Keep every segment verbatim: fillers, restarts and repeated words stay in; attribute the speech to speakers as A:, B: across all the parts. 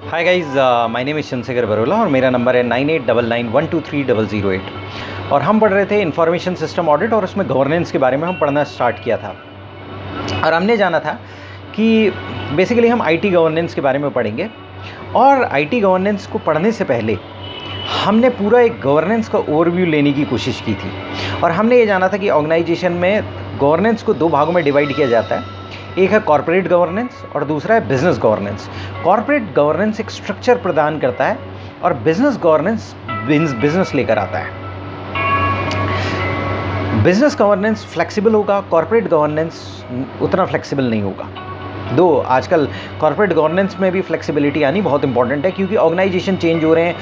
A: Hi guys, my name is Shekhar और मेरा नंबर है nine eight double nine one two three double zero eight. और हम पढ़ रहे थे इंफॉर्मेशन सिस्टम ऑडिट और उसमें गवर्नेंस के बारे में हम पढ़ना स्टार्ट किया था। और हमने जाना था कि बेसिकली हम आईटी गवर्नेंस के बारे में पढ़ेंगे। और आईटी गवर्नेंस को पढ़ने से पहले हमने पूरा एक गवर्नेंस का ओवरव्यू लेने की कोशिश की थी। और हमने ये जाना था कि ऑर्गेनाइजेशन में गवर्नेंस को दो भागों में डिवाइड किया जाता है। एक है कॉर्पोरेट गवर्नेंस और दूसरा है बिजनेस गवर्नेंस। कॉर्पोरेट गवर्नेंस एक स्ट्रक्चर प्रदान करता है और बिजनेस गवर्नेंस बिजनेस लेकर आता है। बिजनेस गवर्नेंस फ्लेक्सिबल होगा, कॉर्पोरेट गवर्नेंस उतना फ्लेक्सिबल नहीं होगा। दो आजकल कॉर्पोरेट गवर्नेंस में भी फ्लेक्सिबिलिटी आनी बहुत इंपॉर्टेंट है, क्योंकि ऑर्गेनाइजेशन चेंज हो रहे हैं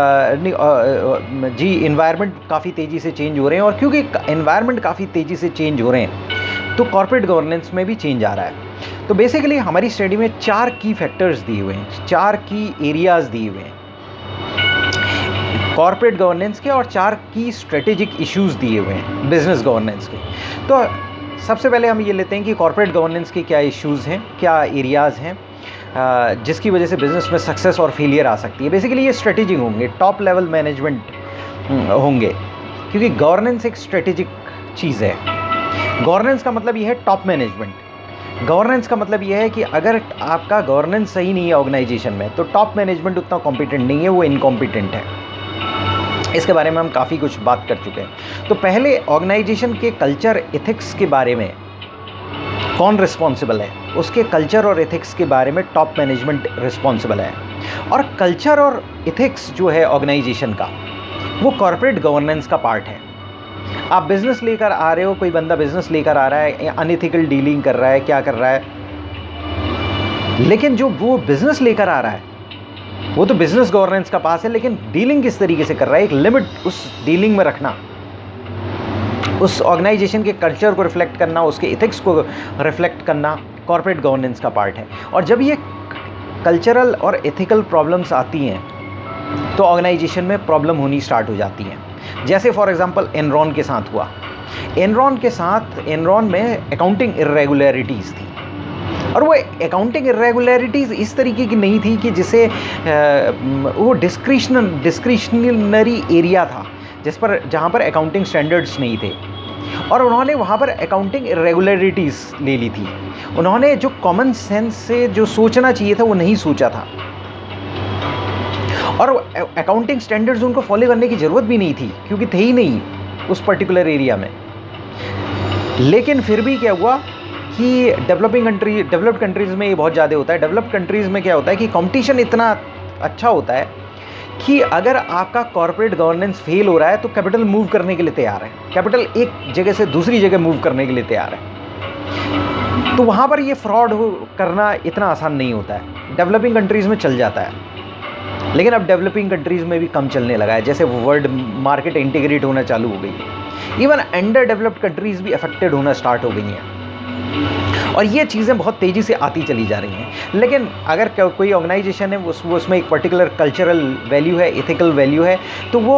A: जी, इन्वायरमेंट काफ़ी तेज़ी से चेंज हो रहे हैं। और क्योंकि इन्वायरमेंट काफ़ी तेज़ी से चेंज हो रहे हैं तो कॉर्पोरेट गवर्नेंस में भी चेंज आ रहा है। तो बेसिकली हमारी स्टडी में चार की फैक्टर्स दिए हुए हैं, चार की एरियाज दिए हुए हैं कॉर्पोरेट गवर्नेंस के, और चार की स्ट्रेटेजिक इश्यूज दिए हुए हैं बिजनेस गवर्नेंस के। तो सबसे पहले हम ये लेते हैं कि कॉर्पोरेट गवर्नेंस के क्या इश्यूज़ हैं, क्या एरियाज़ हैं जिसकी वजह से बिजनेस में सक्सेस और फेलियर आ सकती है। बेसिकली ये स्ट्रेटेजिक होंगे, टॉप लेवल मैनेजमेंट होंगे, क्योंकि गवर्नेंस एक स्ट्रेटेजिक चीज़ है। गवर्नेंस का मतलब ये है टॉप मैनेजमेंट। गवर्नेंस का मतलब ये है कि अगर आपका गवर्नेंस सही नहीं है ऑर्गेनाइजेशन में तो टॉप मैनेजमेंट उतना कॉम्पिटेंट नहीं है, वो इनकॉम्पिटेंट है। इसके बारे में हम काफ़ी कुछ बात कर चुके हैं। तो पहले ऑर्गेनाइजेशन के कल्चर एथिक्स के बारे में कौन रिस्पॉन्सिबल है, उसके कल्चर और एथिक्स के बारे में टॉप मैनेजमेंट रिस्पॉन्सिबल है। और कल्चर और एथिक्स जो है ऑर्गेनाइजेशन का, वो कॉर्पोरेट गवर्नेंस का पार्ट है। आप बिजनेस लेकर आ रहे हो, कोई बंदा बिजनेस लेकर आ रहा है, अनएथिकल डीलिंग कर रहा है, क्या कर रहा है, लेकिन जो वो बिजनेस लेकर आ रहा है वो तो बिजनेस गवर्नेंस का पास है, लेकिन डीलिंग किस तरीके से कर रहा है, एक लिमिट उस डीलिंग में रखना, उस ऑर्गेनाइजेशन के कल्चर को रिफ्लेक्ट करना, उसके एथिक्स को रिफ्लेक्ट करना कॉर्पोरेट गवर्नेंस का पार्ट है। और जब ये कल्चरल और एथिकल प्रॉब्लम्स आती हैं तो ऑर्गेनाइजेशन में प्रॉब्लम होनी स्टार्ट हो जाती हैं। जैसे फॉर एग्जांपल एनरॉन के साथ हुआ। एनरॉन के साथ एनरॉन में अकाउंटिंग इरेगुलरिटीज़ थी, और वो अकाउंटिंग इरेगुलरिटीज़ इस तरीके की नहीं थी कि जिसे वो डिस्क्रिशनल डिस्क्रिशनरी एरिया था जिस पर जहाँ पर अकाउंटिंग स्टैंडर्ड्स नहीं थे, और उन्होंने वहाँ पर अकाउंटिंग इरेगुलरिटीज़ ले ली थी। उन्होंने जो कॉमन सेंस से जो सोचना चाहिए था वो नहीं सोचा था, और अकाउंटिंग स्टैंडर्ड्स उनको फॉलो करने की ज़रूरत भी नहीं थी क्योंकि थे ही नहीं उस पर्टिकुलर एरिया में। लेकिन फिर भी क्या हुआ कि डेवलपिंग कंट्री डेवलप्ड कंट्रीज़ में ये बहुत ज़्यादा होता है। डेवलप्ड कंट्रीज़ में क्या होता है कि कंपटीशन इतना अच्छा होता है कि अगर आपका कॉर्पोरेट गवर्नेंस फेल हो रहा है तो कैपिटल मूव करने के लिए तैयार है, कैपिटल एक जगह से दूसरी जगह मूव करने के लिए तैयार है। तो वहाँ पर ये फ्रॉड करना इतना आसान नहीं होता है। डेवलपिंग कंट्रीज़ में चल जाता है, लेकिन अब डेवलपिंग कंट्रीज़ में भी कम चलने लगा है, जैसे वर्ल्ड मार्केट इंटीग्रेट होना चालू हो गई है। इवन अंडर डेवलप्ड कंट्रीज़ भी अफेक्टेड होना स्टार्ट हो गई हैं, और ये चीज़ें बहुत तेज़ी से आती चली जा रही हैं। लेकिन अगर कोई ऑर्गेनाइजेशन है उस वो उसमें एक पर्टिकुलर कल्चरल वैल्यू है, एथिकल वैल्यू है, तो वो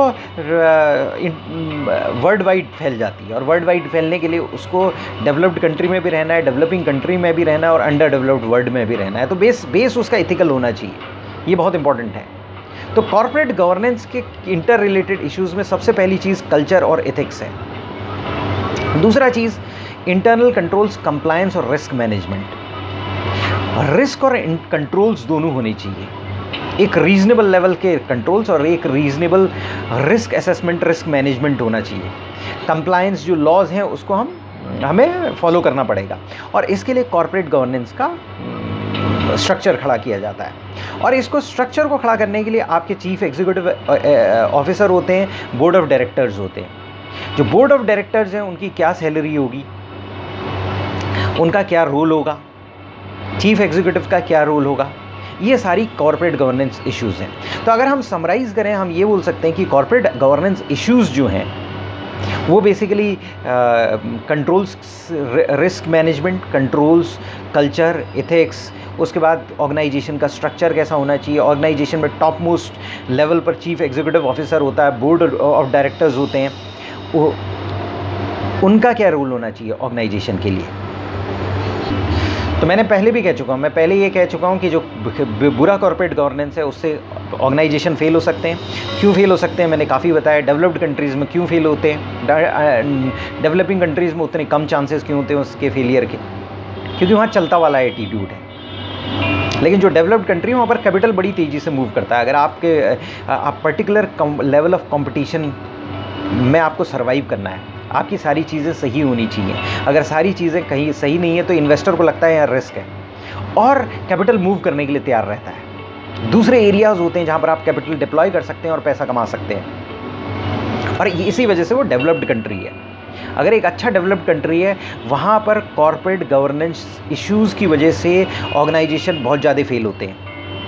A: वर्ल्ड वाइड फैल जाती है। और वर्ल्ड वाइड फैलने के लिए उसको डेवलप्ड कंट्री में भी रहना है, डेवलपिंग कंट्री में भी रहना है, और अंडर डेवलप्ड वर्ल्ड में भी रहना है। तो बेस बेस उसका एथिकल होना चाहिए, ये बहुत इंपॉर्टेंट है। तो कॉर्पोरेट गवर्नेंस के इंटर रिलेटेड इश्यूज़ में सबसे पहली चीज़ कल्चर और एथिक्स है। दूसरा चीज़ इंटरनल कंट्रोल्स, कंप्लायंस और रिस्क मैनेजमेंट। रिस्क और कंट्रोल्स दोनों होने चाहिए, एक रीजनेबल लेवल के कंट्रोल्स और एक reasonable risk assessment, risk management होना चाहिए। कंप्लायंस जो लॉज हैं उसको हम हमें फॉलो करना पड़ेगा, और इसके लिए कॉर्पोरेट गवर्नेंस का स्ट्रक्चर खड़ा किया जाता है। और इसको स्ट्रक्चर को खड़ा करने के लिए आपके चीफ एग्जीक्यूटिव ऑफिसर होते हैं, बोर्ड ऑफ डायरेक्टर्स होते हैं। जो बोर्ड ऑफ डायरेक्टर्स हैं उनकी क्या सैलरी होगी, उनका क्या रोल होगा, चीफ एग्जीक्यूटिव का क्या रोल होगा, ये सारी कॉर्पोरेट गवर्नेंस इश्यूज़ हैं। तो अगर हम समराइज़ करें, हम ये बोल सकते हैं कि कॉर्पोरेट गवर्नेंस इश्यूज़ जो हैं वो basically controls, risk management, controls, culture, ethics, उसके बाद ऑर्गेनाइजेशन का स्ट्रक्चर कैसा होना चाहिए। ऑर्गेनाइजेशन में टॉप मोस्ट लेवल पर चीफ एग्जीक्यूटिव ऑफिसर होता है, बोर्ड ऑफ डायरेक्टर्स होते हैं, वो उनका क्या रोल होना चाहिए ऑर्गेनाइजेशन के लिए। तो मैंने पहले भी कह चुका हूँ, मैं पहले ये कह चुका हूँ कि जो बुरा कॉर्पोरेट गवर्नेंस है उससे ऑर्गेनाइजेशन फेल हो सकते हैं। क्यों फेल हो सकते हैं मैंने काफ़ी बताया। डेवलप्ड कंट्रीज़ में क्यों फेल होते हैं, डेवलपिंग कंट्रीज़ में उतने कम चांसेस क्यों होते हैं उसके फेलियर के, क्योंकि वहाँ चलता वाला एटीट्यूड है। लेकिन जो डेवलप्ड कंट्री वहाँ पर कैपिटल बड़ी तेज़ी से मूव करता है। अगर आपके आप पर्टिकुलर लेवल ऑफ कंपटीशन में आपको सर्वाइव करना है, आपकी सारी चीज़ें सही होनी चाहिए। अगर सारी चीज़ें कहीं सही नहीं है तो इन्वेस्टर को लगता है यार रिस्क है, और कैपिटल मूव करने के लिए तैयार रहता है। दूसरे एरियाज़ होते हैं जहाँ पर आप कैपिटल डिप्लॉय कर सकते हैं और पैसा कमा सकते हैं, और इसी वजह से वो डेवलप्ड कंट्री है। अगर एक अच्छा डेवलप्ड कंट्री है, वहाँ पर कॉर्पोरेट गवर्नेंस इश्यूज़ की वजह से ऑर्गेनाइजेशन बहुत ज़्यादा फेल होते हैं।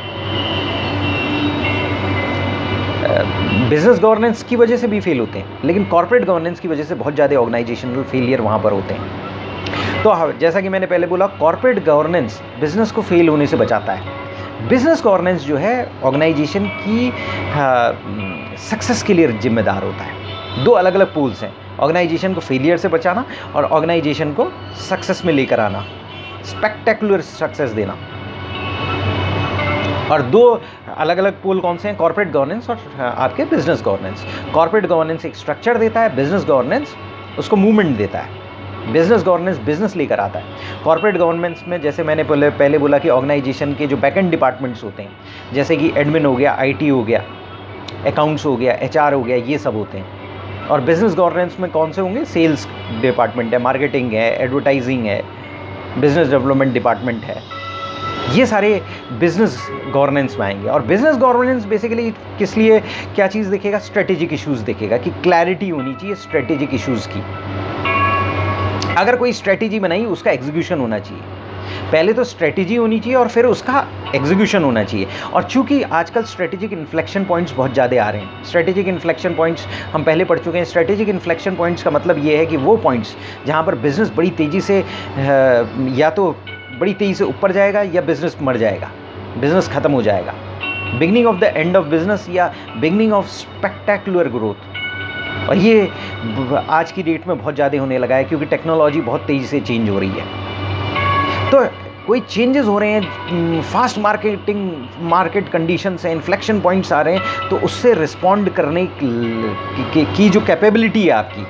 A: बिजनेस गवर्नेंस की वजह से भी फेल होते हैं, लेकिन कॉर्पोरेट गवर्नेंस की वजह से बहुत ज़्यादा ऑर्गेनाइजेशनल फेलियर वहाँ पर होते हैं। तो जैसा कि मैंने पहले बोला, कॉर्पोरेट गवर्नेंस बिजनेस को फेल होने से बचाता है। बिजनेस गवर्नेंस जो है ऑर्गेनाइजेशन की सक्सेस के लिए जिम्मेदार होता है। दो अलग अलग पोल्स हैं, ऑर्गेनाइजेशन को फेलियर से बचाना और ऑर्गेनाइजेशन को सक्सेस में लेकर आना, स्पेक्टेकुलर सक्सेस देना। और दो अलग अलग पोल कौन से हैं, कॉर्पोरेट गवर्नेंस और आपके बिजनेस गवर्नेंस। कॉर्पोरेट गवर्नेंस एक स्ट्रक्चर देता है, बिजनेस गवर्नेंस उसको मूवमेंट देता है। बिजनेस गवर्नेंस बिजनेस लेकर आता है। कॉर्पोरेट गवर्नेंस में जैसे मैंने पहले पहले बोला कि ऑर्गेनाइजेशन के जो बैक एंड डिपार्टमेंट्स होते हैं, जैसे कि एडमिन हो गया, आईटी हो गया, अकाउंट्स हो गया, एचआर हो गया, ये सब होते हैं। और बिजनेस गवर्नेंस में कौन से होंगे, सेल्स डिपार्टमेंट है, मार्केटिंग है, एडवर्टाइजिंग है, बिजनेस डेवलपमेंट डिपार्टमेंट है, ये सारे बिजनेस गवर्नेंस में आएंगे। और बिजनेस गवर्नेंस बेसिकली किस लिए क्या चीज़ देखेगा, स्ट्रेटेजिक इश्यूज देखेगा कि क्लैरिटी होनी चाहिए स्ट्रेटेजिक इश्यूज की। अगर कोई स्ट्रेटेजी बनाई उसका एग्जीक्यूशन होना चाहिए। पहले तो स्ट्रेटेजी होनी चाहिए और फिर उसका एग्जीक्यूशन होना चाहिए। और चूंकि आजकल स्ट्रेटेजिक इन्फ्लेक्शन पॉइंट्स बहुत ज़्यादा आ रहे हैं, स्ट्रेटेजिक इन्फ्लेक्शन पॉइंट्स हम पहले पढ़ चुके हैं। स्ट्रेटेजिक इन्फ्लेक्शन पॉइंट्स का मतलब ये है कि वो पॉइंट्स जहाँ पर बिजनेस बड़ी तेज़ी से या तो बड़ी तेज़ी से ऊपर जाएगा या बिजनेस मर जाएगा, बिजनेस खत्म हो जाएगा, beginning of the end of business या बिगनिंग ऑफ स्पेक्टेकुलर ग्रोथ। और ये आज की डेट में बहुत ज़्यादा होने लगा है क्योंकि टेक्नोलॉजी बहुत तेज़ी से चेंज हो रही है। तो कोई चेंजेस हो रहे हैं, फास्ट मार्केटिंग मार्केट कंडीशंस हैं, इन्फ्लेक्शन पॉइंट्स आ रहे हैं, तो उससे रिस्पॉन्ड करने की, की जो कैपेबिलिटी है आपकी,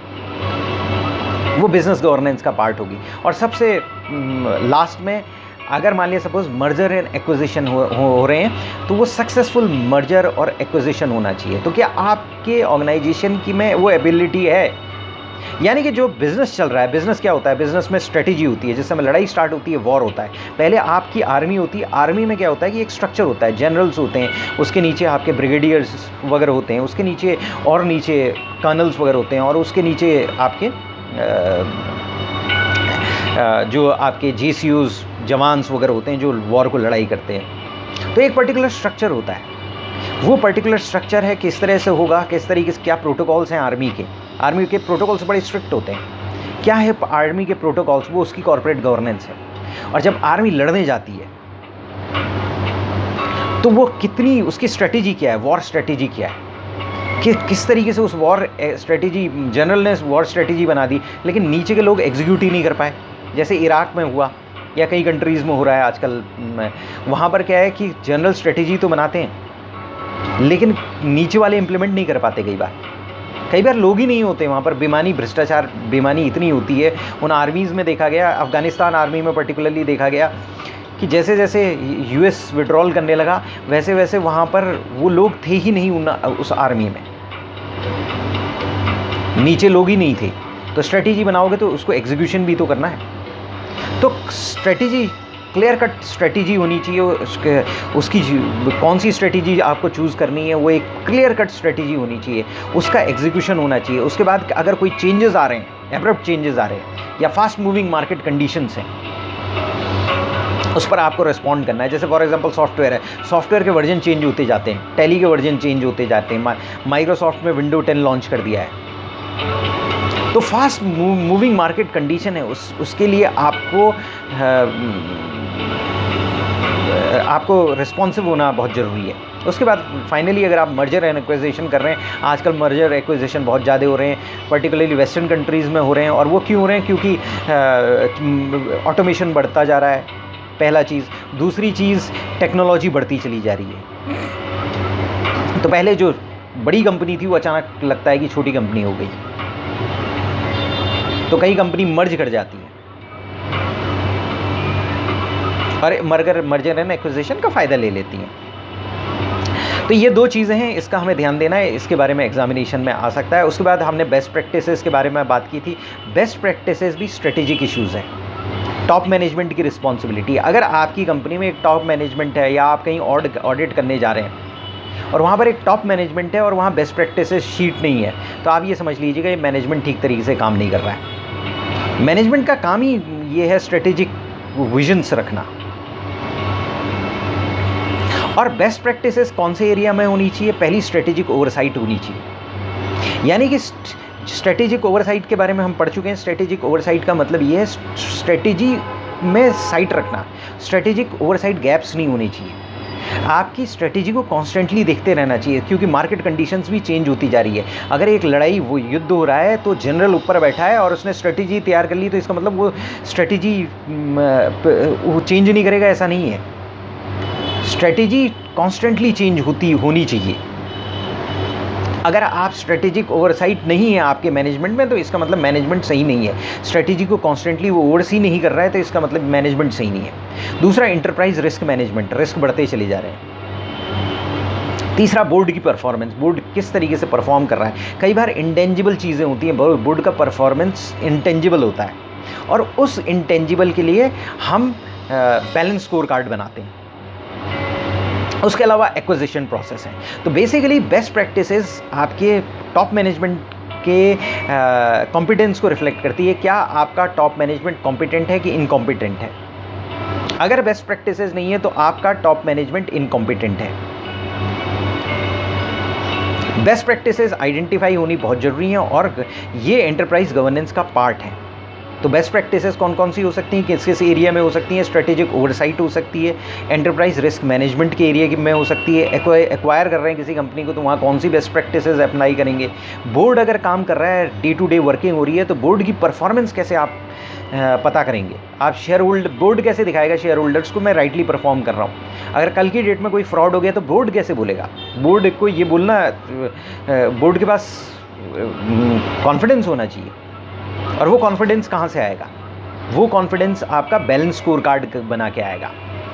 A: वो बिजनेस गवर्नेंस का पार्ट होगी। और सबसे लास्ट में अगर मान लिया सपोज मर्जर एंड एक्विजिशन हो, हो, हो रहे हैं, तो वो सक्सेसफुल मर्जर और एक्विजिशन होना चाहिए। तो क्या आपके ऑर्गेनाइजेशन की में वो एबिलिटी है, यानी कि जो बिजनेस चल रहा है, बिजनेस क्या होता है, बिजनेस में स्ट्रेटेजी होती है, जिस समय लड़ाई स्टार्ट होती है वॉर होता है। पहले आपकी आर्मी होती है, आर्मी में क्या होता है कि एक स्ट्रक्चर होता है, जनरल्स होते हैं, उसके नीचे आपके ब्रिगेडियर्स वगैरह होते हैं, उसके नीचे और नीचे कर्नल्स वगैरह होते हैं, और उसके नीचे आपके जो आपके जी सी यूज़ जवान्स वगैरह होते हैं जो वॉर को लड़ाई करते हैं। तो एक पर्टिकुलर स्ट्रक्चर होता है, वो पर्टिकुलर स्ट्रक्चर है किस तरह से होगा, किस तरीके से, क्या प्रोटोकॉल्स हैं आर्मी के। आर्मी के प्रोटोकॉल्स बड़े स्ट्रिक्ट होते हैं। क्या है आर्मी के प्रोटोकॉल्स, वो उसकी कॉर्पोरेट गवर्नेंस है। और जब आर्मी लड़ने जाती है तो वो कितनी, उसकी स्ट्रेटेजी क्या है, वॉर स्ट्रेटेजी क्या है, कि किस तरीके से उस वॉर स्ट्रेटेजी, जनरल ने वॉर स्ट्रेटेजी बना दी, लेकिन नीचे के लोग एग्जीक्यूट ही नहीं कर पाए। जैसे इराक में हुआ या कई कंट्रीज़ में हो रहा है आजकल, वहाँ पर क्या है कि जनरल स्ट्रेटेजी तो बनाते हैं लेकिन नीचे वाले इम्प्लीमेंट नहीं कर पाते। कई बार कई बार लोग ही नहीं होते वहाँ पर, बेईमानी, भ्रष्टाचार, बेईमानी इतनी होती है उन आर्मीज़ में। देखा गया अफ़गानिस्तान आर्मी में पर्टिकुलरली देखा गया कि जैसे जैसे यूएस विड्रॉल करने लगा वैसे वैसे वहाँ पर वो लोग थे ही नहीं उन उस आर्मी में, नीचे लोग ही नहीं थे। तो स्ट्रेटेजी बनाओगे तो उसको एग्जीक्यूशन भी तो करना है। तो स्ट्रेटेजी, क्लियर कट स्ट्रेटेजी होनी चाहिए। उसके उसकी कौन सी स्ट्रेटेजी आपको चूज़ करनी है, वो एक क्लियर कट स्ट्रेटेजी होनी चाहिए, उसका एग्जीक्यूशन होना चाहिए। उसके बाद अगर कोई चेंजेस आ रहे हैं, एब्रप्ट चेंजेस आ रहे हैं या फास्ट मूविंग मार्केट कंडीशंस हैं, उस पर आपको रिस्पॉन्ड करना है। जैसे फॉर एग्जांपल सॉफ्टवेयर है, सॉफ्टवेयर के वर्जन चेंज होते जाते हैं, टैली के वर्जन चेंज होते जाते हैं, माइक्रोसॉफ्ट में विंडो टेन लॉन्च कर दिया है। तो फास्ट मूविंग मार्केट कंडीशन है, उस उसके लिए आपको आपको रिस्पॉन्सिव होना बहुत ज़रूरी है। उसके बाद फाइनली अगर आप मर्जर एंड एक्विजिशन कर रहे हैं, आजकल मर्जर एक्विजिशन बहुत ज़्यादा हो रहे हैं, पर्टिकुलरली वेस्टर्न कंट्रीज़ में हो रहे हैं। और वो क्यों हो रहे हैं? क्योंकि ऑटोमेशन बढ़ता जा रहा है, पहला चीज़। दूसरी चीज़, टेक्नोलॉजी बढ़ती चली जा रही है। तो पहले जो बड़ी कंपनी थी वो अचानक लगता है कि छोटी कंपनी हो गई, तो कई कंपनी मर्ज कर जाती है और मर्गर मर्जर एंड एक्विजिशन का फ़ायदा ले लेती हैं। तो ये दो चीज़ें हैं, इसका हमें ध्यान देना है, इसके बारे में एग्जामिनेशन में आ सकता है। उसके बाद हमने बेस्ट प्रैक्टिसेस के बारे में बात की थी। बेस्ट प्रैक्टिसेस भी स्ट्रेटेजिक इश्यूज़ हैं, टॉप मैनेजमेंट की रिस्पॉन्सिबिलिटी। अगर आपकी कंपनी में एक टॉप मैनेजमेंट है या आप कहीं ऑडिट करने जा रहे हैं और वहाँ पर एक टॉप मैनेजमेंट है और वहाँ बेस्ट प्रैक्टिसेस शीट नहीं है, तो आप ये समझ लीजिएगा ये मैनेजमेंट ठीक तरीके से काम नहीं कर रहा है। मैनेजमेंट का काम ही ये है स्ट्रेटेजिक विजन्स रखना। और बेस्ट प्रैक्टिसेस कौन से एरिया में होनी चाहिए? पहली, स्ट्रेटेजिक ओवरसाइट होनी चाहिए। यानी कि स्ट्रेटेजिक ओवरसाइट के बारे में हम पढ़ चुके हैं। स्ट्रेटेजिक ओवरसाइट का मतलब ये है स्ट्रेटेजी में साइट रखना, स्ट्रेटेजिक ओवरसाइट गैप्स नहीं होनी चाहिए। आपकी स्ट्रेटेजी को कॉन्स्टेंटली देखते रहना चाहिए, क्योंकि मार्केट कंडीशंस भी चेंज होती जा रही है। अगर एक लड़ाई, वो युद्ध हो रहा है, तो जनरल ऊपर बैठा है और उसने स्ट्रेटेजी तैयार कर ली, तो इसका मतलब वो स्ट्रेटेजी वो चेंज नहीं करेगा, ऐसा नहीं है। स्ट्रेटेजी कॉन्स्टेंटली चेंज होती होनी चाहिए। अगर आप स्ट्रेटेजिक ओवरसाइट नहीं है आपके मैनेजमेंट में, तो इसका मतलब मैनेजमेंट सही नहीं है। स्ट्रेटेजी को कॉन्स्टेंटली वो ओवरसी नहीं कर रहा है, तो इसका मतलब मैनेजमेंट सही नहीं है। दूसरा, इंटरप्राइज रिस्क मैनेजमेंट, रिस्क बढ़ते चले जा रहे हैं। तीसरा, बोर्ड की परफॉर्मेंस, बोर्ड किस तरीके से परफॉर्म कर रहा है। कई बार इंटेंजिबल चीज़ें होती हैं, बोर्ड का परफॉर्मेंस इंटेंजिबल होता है और उस इंटेंजिबल के लिए हम बैलेंस स्कोर कार्ड बनाते हैं। उसके अलावा एक्विजिशन प्रोसेस है। तो बेसिकली बेस्ट प्रैक्टिसेस आपके टॉप मैनेजमेंट के कॉम्पिटेंस को रिफ्लेक्ट करती है। क्या आपका टॉप मैनेजमेंट कॉम्पिटेंट है कि इनकॉम्पिटेंट है? अगर बेस्ट प्रैक्टिसेस नहीं है तो आपका टॉप मैनेजमेंट इनकॉम्पिटेंट है। बेस्ट प्रैक्टिसेस आइडेंटिफाई होनी बहुत ज़रूरी है और ये एंटरप्राइज गवर्नेंस का पार्ट है। तो बेस्ट प्रैक्टिसेस कौन कौन सी हो सकती हैं, किस किस एरिया में हो सकती हैं? स्ट्रेटेजिक ओवरसाइट हो सकती है, एंटरप्राइज रिस्क मैनेजमेंट के एरिया में हो सकती है। एक्वायर कर रहे हैं किसी कंपनी को, तो वहाँ कौन सी बेस्ट प्रैक्टिसेस अप्लाई करेंगे? बोर्ड अगर काम कर रहा है, डे टू डे वर्किंग हो रही है, तो बोर्ड की परफॉर्मेंस कैसे आप पता करेंगे? आप शेयर होल्डर, बोर्ड कैसे दिखाएगा शेयर होल्डर्स को मैं राइटली परफॉर्म कर रहा हूँ? अगर कल की डेट में कोई फ्रॉड हो गया तो बोर्ड कैसे बोलेगा? बोर्ड को ये बोलना, बोर्ड के पास कॉन्फिडेंस होना चाहिए। और वो कॉन्फिडेंस कहाँ से आएगा? वो कॉन्फिडेंस आपका बैलेंस स्कोर कार्ड बना के आएगा।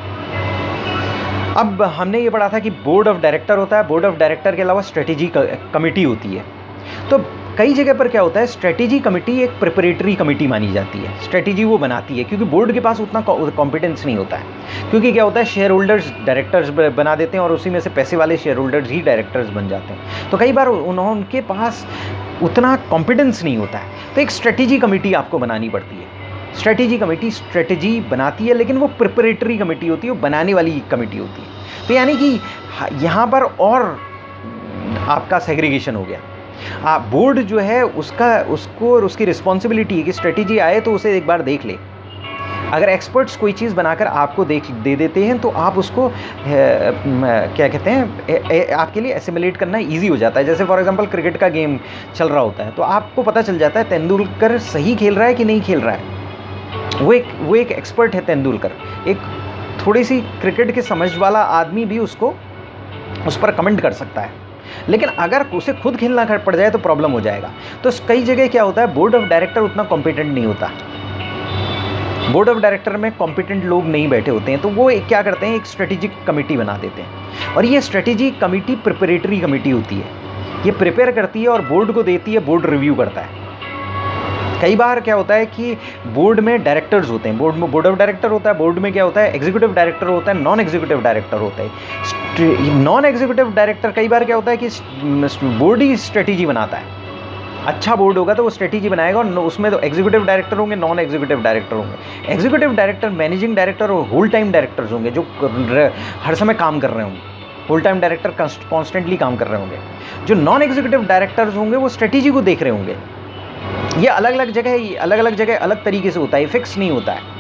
A: अब हमने ये पढ़ा था कि बोर्ड ऑफ डायरेक्टर होता है, बोर्ड ऑफ डायरेक्टर के अलावा स्ट्रेटेजी कमेटी होती है। तो कई जगह पर क्या होता है, स्ट्रेटेजी कमेटी एक प्रिपरेटरी कमेटी मानी जाती है। स्ट्रेटेजी वो बनाती है क्योंकि बोर्ड के पास उतना कॉम्पिटेंस नहीं होता है। क्योंकि क्या होता है, शेयर होल्डर्स डायरेक्टर्स बना देते हैं और उसी में से पैसे वाले शेयर होल्डर्स ही डायरेक्टर्स बन जाते हैं। तो कई बार उन्होंने उनके पास उतना कॉम्पिटेंस नहीं होता है, तो एक स्ट्रेटेजी कमेटी आपको बनानी पड़ती है। स्ट्रेटेजी कमेटी स्ट्रेटेजी बनाती है, लेकिन वो प्रिपरेटरी कमेटी होती है, वो बनाने वाली कमेटी होती है। तो यानी कि यहाँ पर और आपका सेग्रीगेशन हो गया। आप बोर्ड जो है उसका उसको और उसकी रिस्पॉन्सिबिलिटी है कि स्ट्रेटेजी आए तो उसे एक बार देख ले। अगर एक्सपर्ट्स कोई चीज़ बनाकर आपको देख दे देते हैं तो आप उसको ए, क्या कहते हैं ए, ए, आपके लिए एसिमुलेट करना इजी हो जाता है। जैसे फॉर एग्जांपल क्रिकेट का गेम चल रहा होता है तो आपको पता चल जाता है तेंदुलकर सही खेल रहा है कि नहीं खेल रहा है। वो एक वो एक एक्सपर्ट है तेंदुलकर। एक थोड़ी सी क्रिकेट की समझ वाला आदमी भी उसको उस पर कमेंट कर सकता है, लेकिन अगर उसे खुद खेलना पड़ जाए तो प्रॉब्लम हो जाएगा। तो कई जगह क्या होता है, बोर्ड ऑफ डायरेक्टर उतना कॉम्पिटेंट नहीं होता। बोर्ड ऑफ डायरेक्टर में कॉम्पिटेंट लोग नहीं बैठे होते हैं, तो वो एक क्या करते हैं, एक स्ट्रेटेजिक कमेटी बना देते हैं। और ये स्ट्रेटेजी कमेटी प्रिपरेटरी कमेटी होती है। ये प्रिपेयर करती है और बोर्ड को देती है, बोर्ड रिव्यू करता है। कई बार क्या होता है कि बोर्ड में डायरेक्टर्स होते हैं, बोर्ड में बोर्ड ऑफ डायरेक्टर होता है, बोर्ड में क्या होता है, एग्जीक्यूटिव डायरेक्टर होता है, नॉन एग्जीक्यूटिव डायरेक्टर होता है। नॉन एग्जीक्यूटिव डायरेक्टर कई बार क्या होता है कि बोर्ड ही स्ट्रेटेजी बनाता है। अच्छा बोर्ड होगा तो वो स्ट्रेटेजी बनाएगा और उसमें तो एग्जीक्यूटिव डायरेक्टर होंगे, नॉन एग्जीक्यूटिव डायरेक्टर होंगे। एग्जीक्यूटिव डायरेक्टर, मैनेजिंग डायरेक्टर और होल टाइम डायरेक्टर्स होंगे जो हर समय काम कर रहे होंगे। होल टाइम डायरेक्टर कॉन्स्टेंटली काम कर रहे होंगे। जो नॉन एग्जीक्यूटिव डायरेक्टर्स होंगे वो स्ट्रेटेजी को देख रहे होंगे। ये अलग अलग जगह अलग अलग जगह अलग तरीके से होता है, फिक्स नहीं होता है।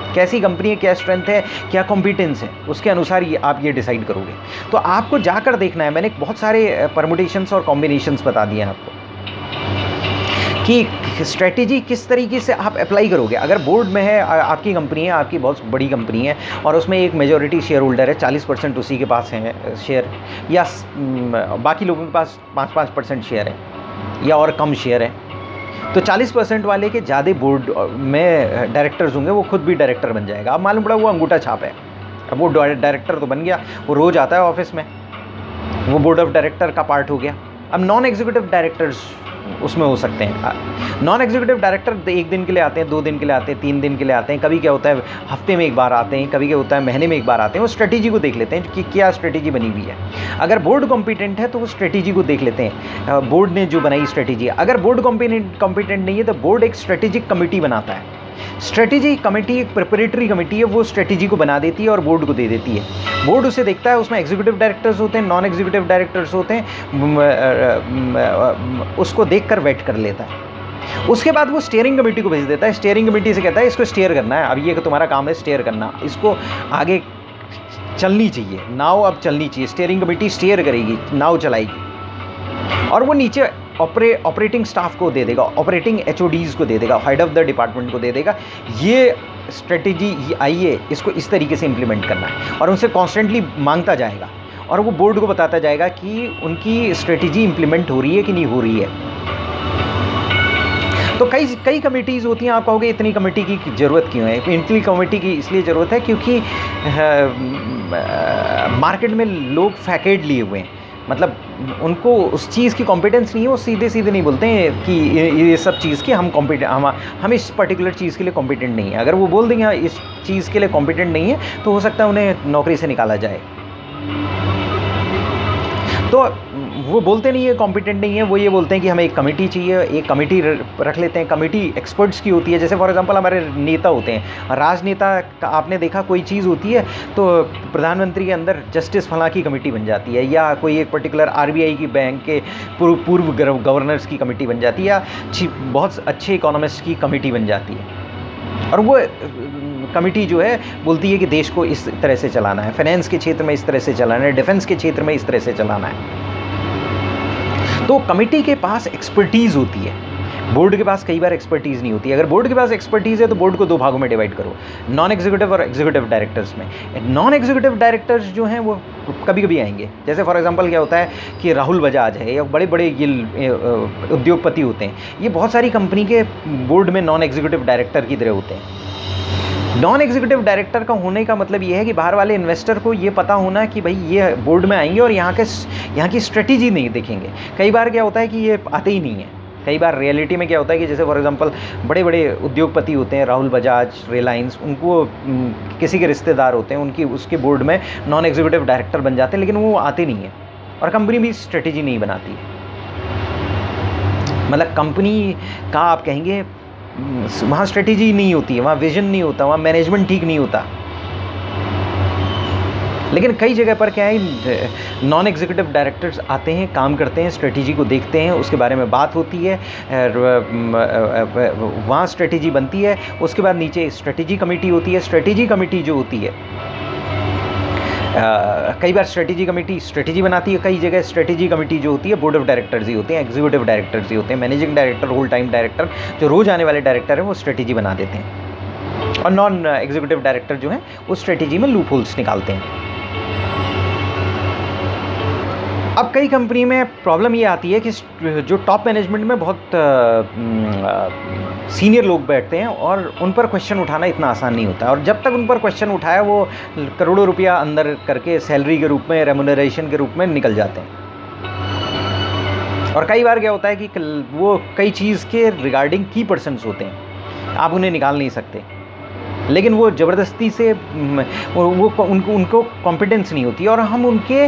A: कैसी कंपनी है, क्या स्ट्रेंथ है, क्या कॉम्पिटेंस है, उसके अनुसार ये आप ये डिसाइड करोगे। तो आपको जाकर देखना है। मैंने बहुत सारे परमुटेशंस और कॉम्बिनेशंस बता दिए हैं आपको कि स्ट्रेटेजी किस तरीके से आप अप्लाई करोगे। अगर बोर्ड में है, आपकी कंपनी है, आपकी बहुत बड़ी कंपनी है और उसमें एक मेजॉरिटी शेयर होल्डर है, चालीस परसेंट उसी के पास है शेयर, या बाकी लोगों के पास पाँच पाँच परसेंट शेयर है या और कम शेयर है, तो चालीस परसेंट वाले के ज़्यादा बोर्ड में डायरेक्टर्स होंगे, वो खुद भी डायरेक्टर बन जाएगा। अब मालूम पड़ा वो अंगूठा छाप है, अब वो डायरेक्टर तो बन गया, वो रोज़ आता है ऑफिस में, वो बोर्ड ऑफ डायरेक्टर का पार्ट हो गया। अब नॉन एग्जीक्यूटिव डायरेक्टर्स उसमें हो सकते हैं। नॉन एग्जीक्यूटिव डायरेक्टर एक दिन के लिए आते हैं, दो दिन के लिए आते हैं, तीन दिन के लिए आते हैं, कभी क्या होता है हफ्ते में एक बार आते हैं, कभी क्या होता है महीने में एक बार आते हैं। वो स्ट्रेटेजी को देख लेते हैं कि क्या स्ट्रेटेजी बनी हुई है। अगर बोर्ड कॉम्पिटेंट है तो वो स्ट्रेटेजी को देख लेते हैं, बोर्ड ने जो बनाई स्ट्रेटेजी। अगर बोर्ड कॉम्पिटेंट नहीं है तो बोर्ड एक स्ट्रेटेजिक कमेटी बनाता है। स्ट्रेटेजी कमेटी एक प्रिपरेटरी कमेटी है, वो स्ट्रेटेजी को बना देती है और बोर्ड को दे देती है। बोर्ड उसे देखता है, उसमें एग्जीक्यूटिव डायरेक्टर्स होते हैं, नॉन एग्जीक्यूटिव डायरेक्टर्स होते हैं, उसको देखकर वेट कर लेता है। उसके बाद वो स्टीयरिंग कमेटी को भेज देता है। स्टीयरिंग कमेटी से कहता है इसको स्टीयर करना है, अब ये तुम्हारा काम है स्टीयर करना, इसको आगे चलनी चाहिए, नाव अब चलनी चाहिए। स्टीयरिंग कमेटी स्टीयर करेगी, नाव चलाएगी और वो नीचे ऑपरे ऑपरेटिंग स्टाफ को दे देगा, ऑपरेटिंग एच ओ डीज़ को दे देगा, हेड ऑफ द डिपार्टमेंट को दे देगा। ये स्ट्रेटेजी आई है, इसको इस तरीके से इम्प्लीमेंट करना है और उनसे कॉन्स्टेंटली मांगता जाएगा और वो बोर्ड को बताता जाएगा कि उनकी स्ट्रेटेजी इम्प्लीमेंट हो रही है कि नहीं हो रही है। तो कई कई कमेटीज़ होती हैं। आप कहोगे इतनी कमेटी की ज़रूरत क्यों है? इतनी कमेटी की इसलिए ज़रूरत है क्योंकि मार्केट में लोग फैकेट लिए हुए हैं, मतलब उनको उस चीज़ की कॉम्पिटेंस नहीं है, वो सीधे सीधे नहीं बोलते हैं कि ये सब चीज़ की हम कॉम्पिटेंट हम हम इस पर्टिकुलर चीज़ के लिए कॉम्पिटेंट नहीं है। अगर वो बोल देंगे इस चीज़ के लिए कॉम्पिटेंट नहीं है तो हो सकता है उन्हें नौकरी से निकाला जाए। तो वो बोलते नहीं है कॉम्पिटेंट नहीं है, वो ये बोलते हैं कि हमें एक कमेटी चाहिए, एक कमेटी रख लेते हैं। कमेटी एक्सपर्ट्स की होती है, जैसे फॉर एग्जांपल हमारे नेता होते हैं, राजनेता का आपने देखा कोई चीज़ होती है तो प्रधानमंत्री के अंदर जस्टिस फलां की कमेटी बन जाती है, या कोई एक पर्टिकुलर आरबीआई की बैंक के पूर्व पूर्व गवर्नर्स की कमेटी बन जाती है, या बहुत अच्छे इकोनॉमिस्ट की कमेटी बन जाती है। और वो कमेटी जो है बोलती है कि देश को इस तरह से चलाना है, फाइनेंस के क्षेत्र में इस तरह से चलाना है, डिफेंस के क्षेत्र में इस तरह से चलाना है। तो कमेटी के पास एक्सपर्टीज़ होती है, बोर्ड के पास कई बार एक्सपर्टीज़ नहीं होती। अगर बोर्ड के पास एक्सपर्टीज़ है तो बोर्ड को दो भागों में डिवाइड करो, नॉन एग्जीक्यूटिव और एग्जीक्यूटिव डायरेक्टर्स में। नॉन एग्जीक्यूटिव डायरेक्टर्स जो हैं वो कभी कभी आएंगे, जैसे फॉर एग्जांपल क्या होता है कि राहुल बजाज है या बड़े बड़े ये उद्योगपति होते हैं, ये बहुत सारी कंपनी के बोर्ड में नॉन एग्जीक्यूटिव डायरेक्टर की तरह होते हैं। नॉन एग्जीक्यूटिव डायरेक्टर का होने का मतलब ये है कि बाहर वाले इन्वेस्टर को ये पता होना कि भाई ये बोर्ड में आएंगे और यहाँ के यहाँ की स्ट्रेटेजी नहीं देखेंगे। कई बार क्या होता है कि ये आते ही नहीं है, कई बार रियलिटी में क्या होता है कि जैसे फॉर एग्जांपल बड़े बड़े उद्योगपति होते हैं, राहुल बजाज, रिलायंस, उनको किसी के रिश्तेदार होते हैं, उनकी उसके बोर्ड में नॉन एग्जीक्यूटिव डायरेक्टर बन जाते हैं, लेकिन वो आते नहीं हैं और कंपनी भी स्ट्रेटेजी नहीं बनाती है। मतलब कंपनी का आप कहेंगे वहाँ स्ट्रेटेजी नहीं होती है, वहाँ विजन नहीं होता, वहाँ मैनेजमेंट ठीक नहीं होता। लेकिन कई जगह पर क्या है, नॉन एग्जीक्यूटिव डायरेक्टर्स आते हैं, काम करते हैं, स्ट्रेटेजी को देखते हैं, उसके बारे में बात होती है, वहाँ स्ट्रेटेजी बनती है। उसके बाद नीचे स्ट्रेटेजी कमेटी होती है। स्ट्रेटेजी कमेटी जो होती है, Uh, कई बार स्ट्रेटेजी कमेटी स्ट्रेटेजी बनाती है, कई जगह स्ट्रेटेजी कमेटी जो होती है बोर्ड ऑफ डायरेक्टर्स ही होते हैं, एग्जीक्यूटिव डायरेक्टर्स ही होते हैं, managing director, whole time director, जो रोज़ आने वाले डायरेक्टर हैं वो स्ट्रेटेजी बना देते हैं, और नॉन एग्जीक्यूटिव डायरेक्टर जो हैं वो स्ट्रेटेजी में लूप होल्स निकालते हैं। अब कई कंपनी में प्रॉब्लम ये आती है कि जो टॉप मैनेजमेंट में बहुत सीनियर लोग बैठते हैं और उन पर क्वेश्चन उठाना इतना आसान नहीं होता, और जब तक उन पर क्वेश्चन उठाया वो करोड़ों रुपया अंदर करके सैलरी के रूप में, रेम्यूनरेशन के रूप में निकल जाते हैं। और कई बार क्या होता है कि वो कई चीज़ के रिगार्डिंग की पर्सन्स होते हैं, आप उन्हें निकाल नहीं सकते, लेकिन वो ज़बरदस्ती से वो, वो उनको उनको कॉम्पिटेंस नहीं होती, और हम उनके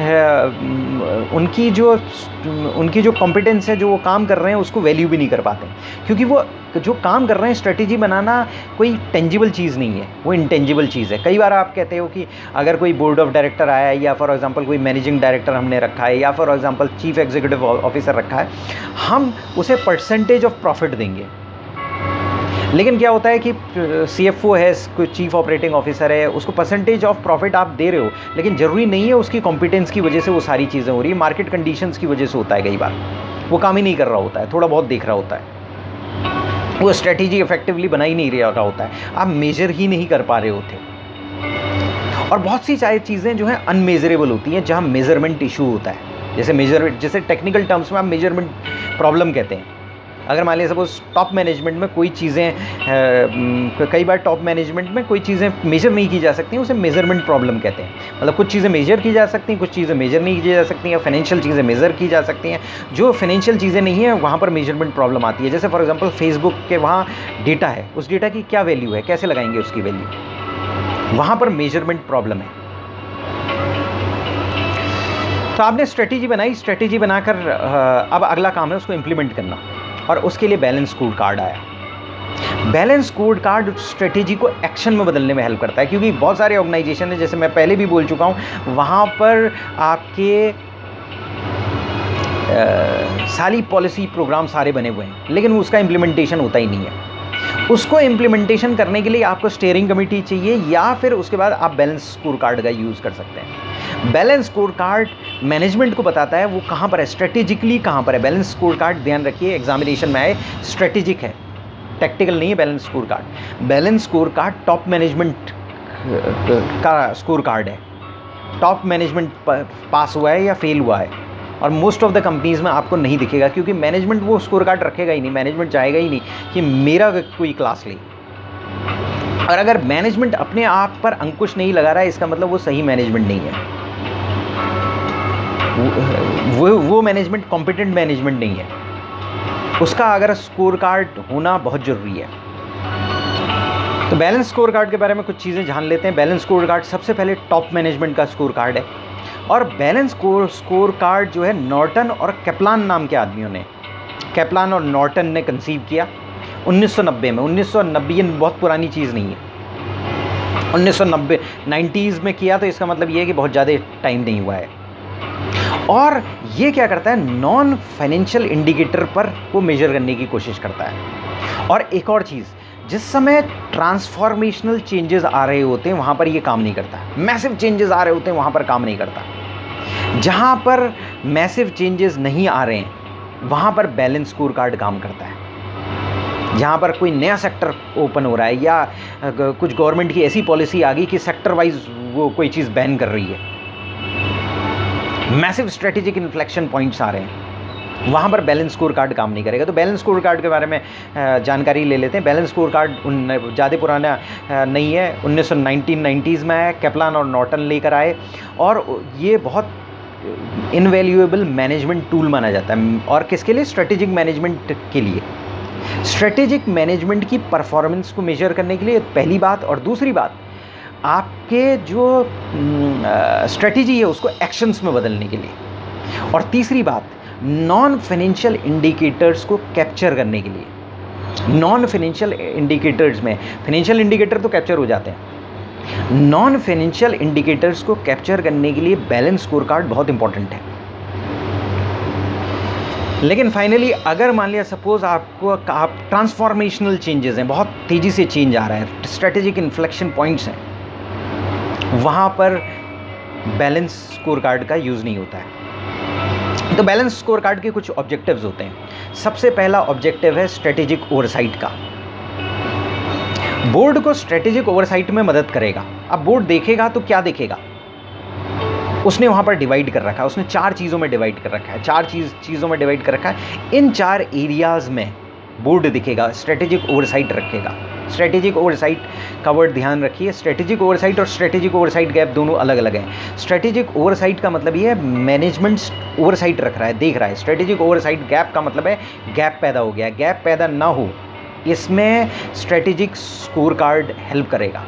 A: उनकी जो उनकी जो कॉम्पिटेंस है, जो वो काम कर रहे हैं, उसको वैल्यू भी नहीं कर पाते, क्योंकि वो जो काम कर रहे हैं, स्ट्रेटेजी बनाना कोई टेंजिबल चीज़ नहीं है, वो इंटेंजिबल चीज़ है। कई बार आप कहते हो कि अगर कोई बोर्ड ऑफ डायरेक्टर आया है, या फॉर एग्जांपल कोई मैनेजिंग डायरेक्टर हमने रखा है, या for example chief executive officer रखा है, हम उसे परसेंटेज ऑफ प्रॉफिट देंगे, लेकिन क्या होता है कि सीएफओ है, कोई चीफ ऑपरेटिंग ऑफिसर है, उसको परसेंटेज ऑफ प्रॉफिट आप दे रहे हो, लेकिन ज़रूरी नहीं है उसकी कॉम्पिटेंस की वजह से वो सारी चीज़ें हो रही है, मार्केट कंडीशंस की वजह से होता है। कई बार वो काम ही नहीं कर रहा होता है, थोड़ा बहुत देख रहा होता है, वो स्ट्रेटेजी इफेक्टिवली बना ही नहीं रहा होता है, आप मेजर ही नहीं कर पा रहे होते। और बहुत सी चाहे चीज़ें जो हैं अनमेजरेबल होती हैं, जहाँ मेजरमेंट इशू होता है। जैसे मेजर जैसे टेक्निकल टर्म्स में आप मेजरमेंट प्रॉब्लम कहते हैं। अगर मान लिया सपोज टॉप मैनेजमेंट में कोई चीज़ें, कई बार टॉप मैनेजमेंट में कोई चीज़ें मेजर नहीं की जा सकती, उसे मेजरमेंट प्रॉब्लम कहते हैं। मतलब कुछ चीज़ें मेजर की जा सकती हैं, कुछ चीज़ें मेजर नहीं की जा सकती हैं, फाइनेंशियल चीज़ें मेजर की जा सकती हैं। जो फाइनेंशियल चीज़ें नहीं है वहाँ पर मेजरमेंट प्रॉब्लम आती है। जैसे फॉर एग्जाम्पल फेसबुक के वहाँ डेटा है, उस डेटा की क्या वैल्यू है, कैसे लगाएंगे उसकी वैल्यू, वहाँ पर मेजरमेंट प्रॉब्लम है। तो आपने स्ट्रेटेजी बनाई, स्ट्रेटेजी बनाकर अब अगला काम है उसको इम्प्लीमेंट करना, और उसके लिए बैलेंस स्कोर कार्ड आया। बैलेंस स्कोर कार्ड स्ट्रेटेजी को एक्शन में बदलने में हेल्प करता है, क्योंकि बहुत सारे ऑर्गेनाइजेशन है, जैसे मैं पहले भी बोल चुका हूँ, वहाँ पर आपके आ, सारी पॉलिसी प्रोग्राम सारे बने हुए हैं, लेकिन उसका इम्प्लीमेंटेशन होता ही नहीं है। उसको इम्प्लीमेंटेशन करने के लिए आपको स्टीयरिंग कमेटी चाहिए, या फिर उसके बाद आप बैलेंस स्कोर कार्ड का यूज़ कर सकते हैं। बैलेंस स्कोर कार्ड मैनेजमेंट को बताता है वो कहाँ पर है, स्ट्रेटेजिकली कहाँ पर है। बैलेंस स्कोर कार्ड ध्यान रखिए, एग्जामिनेशन में आए, स्ट्रेटेजिक है, टैक्टिकल नहीं है। Balance score card balance score card top management का स्कोर कार्ड है। टॉप मैनेजमेंट पास हुआ है या फेल हुआ है, और मोस्ट ऑफ द कंपनीज़ में आपको नहीं दिखेगा, क्योंकि मैनेजमेंट वो स्कोर कार्ड रखेगा ही नहीं। मैनेजमेंट चाहेगा ही नहीं कि मेरा कोई क्लास ले। और अगर मैनेजमेंट अपने आप पर अंकुश नहीं लगा रहा है, इसका मतलब वो सही मैनेजमेंट नहीं है, वो वो मैनेजमेंट कॉम्पिटेंट मैनेजमेंट नहीं है। उसका अगर स्कोर कार्ड होना बहुत ज़रूरी है। तो बैलेंस स्कोर कार्ड के बारे में कुछ चीज़ें जान लेते हैं। बैलेंस स्कोर कार्ड सबसे पहले टॉप मैनेजमेंट का स्कोर कार्ड है, और बैलेंस स्कोर स्कोर कार्ड जो है नॉर्टन और कैप्लान नाम के आदमियों ने, कैप्लान और नॉर्टन ने कंसीव किया उन्नीस सौ नब्बे में। उन्नीस सौ नब्बे ये बहुत पुरानी चीज़ नहीं है, उन्नीस सौ नब्बे नाइन्टीज़ में किया, तो इसका मतलब ये है कि बहुत ज़्यादा टाइम नहीं हुआ है। और ये क्या करता है, नॉन फाइनेंशियल इंडिकेटर पर वो मेजर करने की कोशिश करता है। और एक और चीज़, जिस समय ट्रांसफॉर्मेशनल चेंजेस आ रहे होते हैं वहाँ पर ये काम नहीं करता। मैसिव चेंजेस आ रहे होते हैं वहाँ पर काम नहीं करता। जहाँ पर मैसिव चेंजेस नहीं आ रहे हैं वहाँ पर बैलेंस स्कोर कार्ड काम करता है। जहाँ पर कोई नया सेक्टर ओपन हो रहा है, या कुछ गवर्नमेंट की ऐसी पॉलिसी आ गई कि सेक्टर वाइज वो कोई चीज़ बैन कर रही है, मैसिव स्ट्रेटेजिक इन्फ्लेक्शन पॉइंट्स आ रहे हैं, वहाँ पर बैलेंस स्कोर कार्ड काम नहीं करेगा। तो बैलेंस स्कोर कार्ड के बारे में जानकारी ले लेते हैं। बैलेंस स्कोर कार्ड ज़्यादा पुराना नहीं है, उन्नीस सौ नाइन्टीज़ में आया, कैप्लान और नॉर्टन लेकर आए, और ये बहुत इनवैल्यूएबल मैनेजमेंट टूल माना जाता है। और किसके लिए? स्ट्रेटेजिक मैनेजमेंट के लिए। स्ट्रेटेजिक मैनेजमेंट की परफॉर्मेंस को मेजर करने के लिए पहली बात, और दूसरी बात आपके जो स्ट्रेटेजी है उसको एक्शंस में बदलने के लिए, और तीसरी बात नॉन फाइनेंशियल इंडिकेटर्स को कैप्चर करने के लिए। नॉन फाइनेंशियल इंडिकेटर्स में फाइनेंशियल इंडिकेटर तो कैप्चर हो जाते हैं, नॉन फाइनेंशियल इंडिकेटर्स को कैप्चर करने के लिए बैलेंस स्कोर कार्ड बहुत इंपॉर्टेंट है। लेकिन फाइनली अगर मान लिया सपोज आपको आप ट्रांसफॉर्मेशनल चेंजेस हैं, बहुत तेज़ी से चेंज आ रहा है, स्ट्रेटेजिक इन्फ्लेक्शन पॉइंट्स हैं, वहाँ पर बैलेंस स्कोर कार्ड का यूज़ नहीं होता है। तो बैलेंस स्कोर कार्ड के कुछ ऑब्जेक्टिव्स होते हैं। सबसे पहला ऑब्जेक्टिव है स्ट्रेटेजिक ओवरसाइट का। बोर्ड को स्ट्रेटेजिक ओवरसाइट में मदद करेगा। अब बोर्ड देखेगा तो क्या देखेगा, उसने वहाँ पर डिवाइड कर रखा है, उसने चार चीज़ों में डिवाइड कर रखा है, चार चीज़ चीज़ों में डिवाइड कर रखा है। इन चार एरियाज़ में बोर्ड दिखेगा, स्ट्रेटेजिक ओवरसाइट रखेगा। स्ट्रेटेजिक ओवरसाइट का वर्ड ध्यान रखिए। स्ट्रेटेजिक ओवरसाइट और स्ट्रेटेजिक ओवरसाइट गैप दोनों अलग अलग हैं। स्ट्रेटेजिक ओवरसाइट का मतलब ये है मैनेजमेंट ओवरसाइट रख रहा है, देख रहा है। स्ट्रेटेजिक ओवरसाइट गैप का मतलब है गैप पैदा हो गया, गैप पैदा ना हो, इसमें स्ट्रेटेजिक स्कोर कार्ड हेल्प करेगा।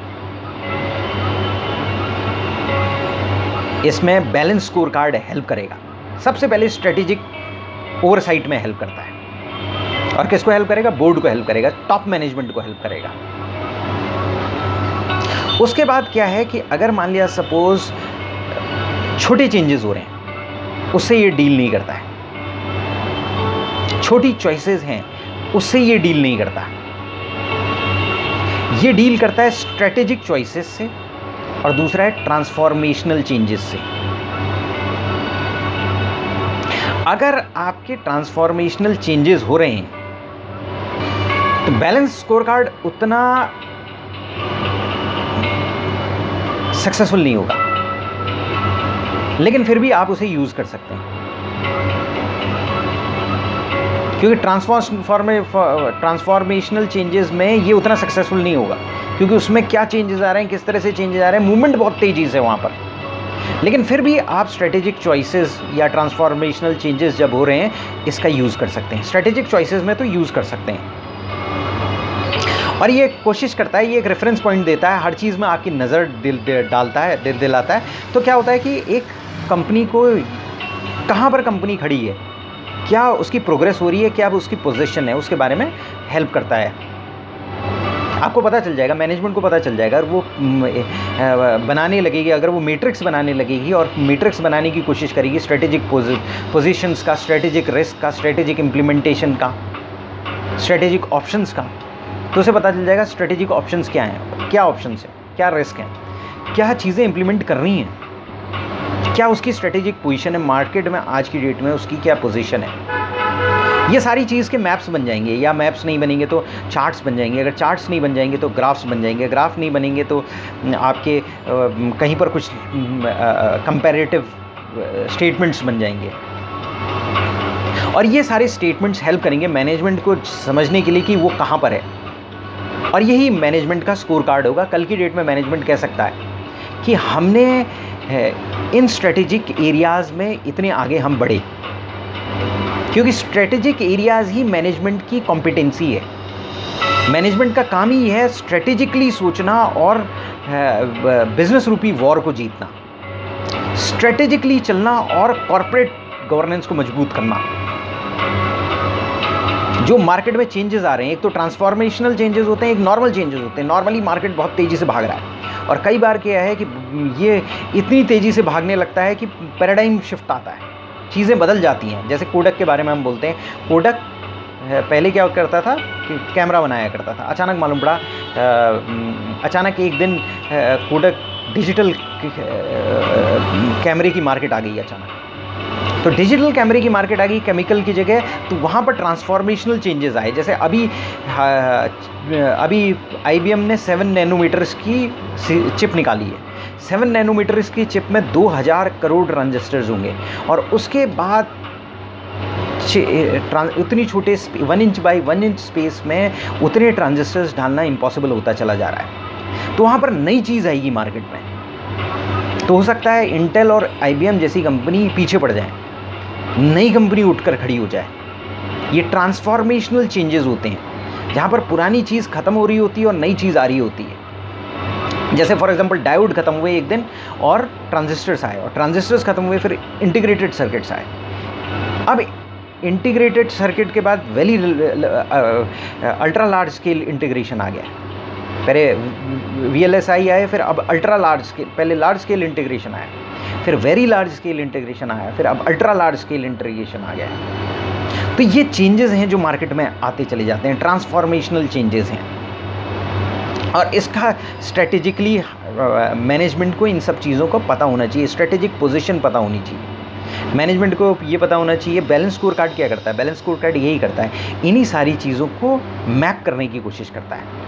A: इसमें बैलेंस स्कोर कार्ड हेल्प करेगा। सबसे पहले स्ट्रेटेजिक ओवरसाइट में हेल्प करता है, और किसको हेल्प करेगा? बोर्ड को हेल्प करेगा, टॉप मैनेजमेंट को हेल्प करेगा। उसके बाद क्या है कि अगर मान लिया सपोज छोटे चेंजेस हो रहे हैं, उससे ये डील नहीं करता है। छोटी चॉइसेस हैं, उससे ये डील नहीं करता। ये डील करता है स्ट्रेटेजिक चॉइसेस से और दूसरा है ट्रांसफॉर्मेशनल चेंजेस से। अगर आपके ट्रांसफॉर्मेशनल चेंजेस हो रहे हैं तो बैलेंस स्कोर कार्ड उतना सक्सेसफुल नहीं होगा, लेकिन फिर भी आप उसे यूज कर सकते हैं, क्योंकि ट्रांसफॉर्मे ट्रांसफॉर्मेशनल चेंजेस में ये उतना सक्सेसफुल नहीं होगा, क्योंकि उसमें क्या चेंजेस आ रहे हैं, किस तरह से चेंजेस आ रहे हैं, मूवमेंट बहुत तेजी से वहाँ पर। लेकिन फिर भी आप स्ट्रेटेजिक चॉइसेस या ट्रांसफॉर्मेशनल चेंजेस जब हो रहे हैं इसका यूज़ कर सकते हैं। स्ट्रेटेजिक चॉइसेस में तो यूज़ कर सकते हैं, और ये कोशिश करता है, ये एक रेफरेंस पॉइंट देता है, हर चीज़ में आपकी नज़र दिल डालता है, दिल दिलाता है। तो क्या होता है कि एक कंपनी को कहाँ पर कंपनी खड़ी है, क्या उसकी प्रोग्रेस हो रही है, क्या उसकी पोजीशन है, उसके बारे में हेल्प करता है। आपको पता चल जाएगा, मैनेजमेंट को पता चल जाएगा, और वो बनाने लगेगी, अगर वो मैट्रिक्स बनाने लगेगी और मैट्रिक्स बनाने की कोशिश करेगी स्ट्रेटेजिक पोजीशंस का, स्ट्रेटेजिक रिस्क का, स्ट्रेटेजिक इम्प्लीमेंटेशन का, स्ट्रेटेजिक ऑप्शंस का, तो उसे पता चल जाएगा स्ट्रेटेजिक ऑप्शंस क्या हैं, क्या ऑप्शंस हैं, क्या रिस्क हैं, क्या चीज़ें इंप्लीमेंट करनी हैं, क्या उसकी स्ट्रेटेजिक पोजीशन है मार्केट में, आज की डेट में उसकी क्या पोजीशन है। ये सारी चीज़ के मैप्स बन जाएंगे, या मैप्स नहीं बनेंगे तो चार्ट्स बन जाएंगे, अगर चार्ट्स नहीं बन जाएंगे तो ग्राफ्स बन जाएंगे, ग्राफ नहीं बनेंगे तो आपके कहीं पर कुछ कंपैरेटिव स्टेटमेंट्स बन जाएंगे। और ये सारे स्टेटमेंट्स हेल्प करेंगे मैनेजमेंट को समझने के लिए कि वो कहाँ पर है, और यही मैनेजमेंट का स्कोर कार्ड होगा। कल की डेट में मैनेजमेंट कह सकता है कि हमने इन स्ट्रेटेजिक एरियाज़ में इतने आगे हम बढ़े, क्योंकि स्ट्रेटेजिक एरियाज़ ही मैनेजमेंट की कॉम्पिटेंसी है। मैनेजमेंट का काम ही है स्ट्रेटेजिकली सोचना और बिजनेस रूपी वॉर को जीतना, स्ट्रेटेजिकली चलना और कॉर्पोरेट गवर्नेंस को मजबूत करना। जो मार्केट में चेंजेस आ रहे हैं, एक तो ट्रांसफॉर्मेशनल चेंजेस होते हैं, एक नॉर्मल चेंजेस होते हैं। नॉर्मली मार्केट बहुत तेज़ी से भाग रहा है, और कई बार क्या है कि ये इतनी तेज़ी से भागने लगता है कि पैराडाइम शिफ्ट आता है, चीज़ें बदल जाती हैं। जैसे कोडक के बारे में हम बोलते हैं, कोडक पहले क्या करता था कि कैमरा बनाया करता था, अचानक मालूम पड़ा, अचानक एक दिन कोडक डिजिटल कैमरे की मार्केट आ गई अचानक। तो डिजिटल कैमरे की मार्केट आ गई केमिकल की जगह, तो वहाँ पर ट्रांसफॉर्मेशनल चेंजेस आए। जैसे अभी अभी आईबीएम ने सेवन नैनोमीटर्स की चिप निकाली है। सेवन नैनोमीटर्स की चिप में दो हज़ार करोड़ ट्रांजिस्टर्स होंगे, और उसके बाद उतनी छोटे one inch by one inch space में उतने ट्रांजिस्टर्स डालना इम्पॉसिबल होता चला जा रहा है। तो वहाँ पर नई चीज़ आएगी मार्केट में, तो हो सकता है इंटेल और आईबीएम जैसी कंपनी पीछे पड़ जाए, नई कंपनी उठकर खड़ी हो जाए। ये ट्रांसफॉर्मेशनल चेंजेस होते हैं, जहाँ पर पुरानी चीज़ खत्म हो रही होती है और नई चीज़ आ रही होती है। जैसे फॉर एग्जांपल डायोड खत्म हुए एक दिन और ट्रांजिस्टर्स आए, और ट्रांजिस्टर्स खत्म हुए फिर इंटीग्रेटेड सर्किट्स आए। अब इंटीग्रेटेड सर्किट के बाद very ultra large scale integration आ गया। पहले वी एल एस आई आए, फिर अब अल्ट्रा लार्ज स्केल, पहले लार्ज स्केल इंटीग्रेशन आया, फिर वेरी लार्ज स्केल इंटीग्रेशन आया, फिर अब अल्ट्रा लार्ज स्केल इंटीग्रेशन आ गया है। तो ये चेंजेस हैं जो मार्केट में आते चले जाते हैं, ट्रांसफॉर्मेशनल चेंजेस हैं, और इसका स्ट्रेटेजिकली मैनेजमेंट को इन सब चीज़ों को पता होना चाहिए, स्ट्रेटेजिक पोजीशन पता होनी चाहिए। मैनेजमेंट को ये पता होना चाहिए बैलेंस स्कोर कार्ड क्या करता है। बैलेंस स्कोर कार्ड यही करता है, इन्हीं सारी चीज़ों को मैप करने की कोशिश करता है।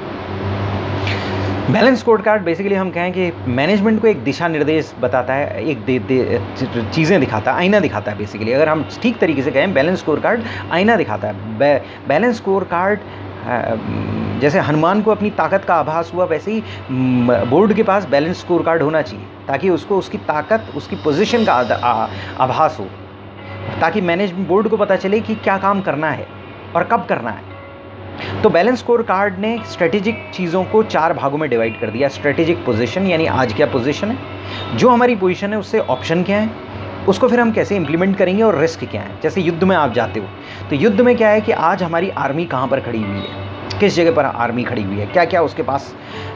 A: बैलेंस स्कोर कार्ड बेसिकली हम कहें कि मैनेजमेंट को एक दिशा निर्देश बताता है, एक दे, दे, चीज़ें दिखाता है, आईना दिखाता है। बेसिकली अगर हम ठीक तरीके से कहें, बैलेंस स्कोर कार्ड आईना दिखाता है। बै, बैलेंस स्कोर कार्ड जैसे हनुमान को अपनी ताकत का आभास हुआ, वैसे ही बोर्ड के पास बैलेंस स्कोर कार्ड होना चाहिए, ताकि उसको उसकी ताकत, उसकी पोजीशन का आभास हो, ताकि मैनेजमेंट बोर्ड को पता चले कि क्या काम करना है और कब करना है। तो बैलेंस स्कोर कार्ड ने स्ट्रेटेजिक चीज़ों को चार भागों में डिवाइड कर दिया। स्ट्रेटेजिक पोजीशन, यानी आज क्या पोजीशन है, जो हमारी पोजीशन है उससे ऑप्शन क्या है, उसको फिर हम कैसे इंप्लीमेंट करेंगे, और रिस्क क्या है। जैसे युद्ध में आप जाते हो, तो युद्ध में क्या है कि आज हमारी आर्मी कहाँ पर खड़ी हुई है, किस जगह पर आर्मी खड़ी हुई है, क्या क्या उसके पास